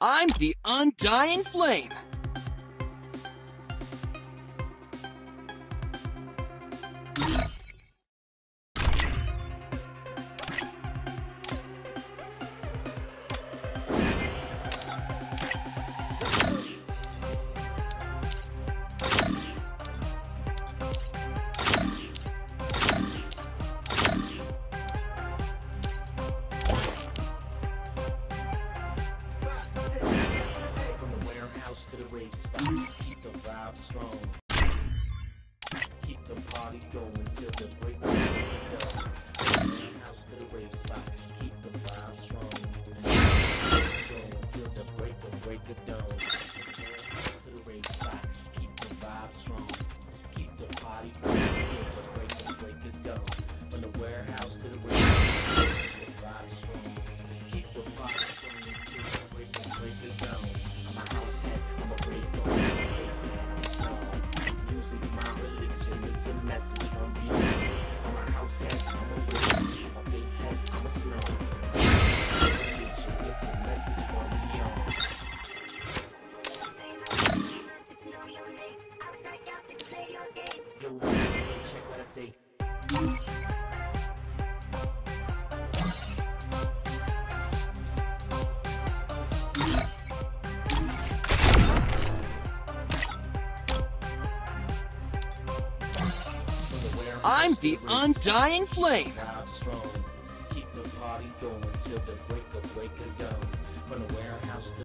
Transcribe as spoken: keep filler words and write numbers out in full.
I'm the undying flame. To the rave spot, keep the vibe strong. Keep the party going till the break of dawn. House to the rave spot, keep the vibe strong. Going till the break of break of dawn. To the rave spot, keep the vibe strong. Keep the party going till the break of break of dawn. From the warehouse to the rave spot, keep the vibe strong. Keep the vibe strong till the break of break of dawn. I'm a house head. Music, my religion, it's a message from me. I'm a house head, I'm a witch. I'm a bass head, I'm a snow. Religion, it's a message from beyond. Yo, check what I say. I'm the undying flame. Keep the party going till the break of break of dawn. From the warehouse to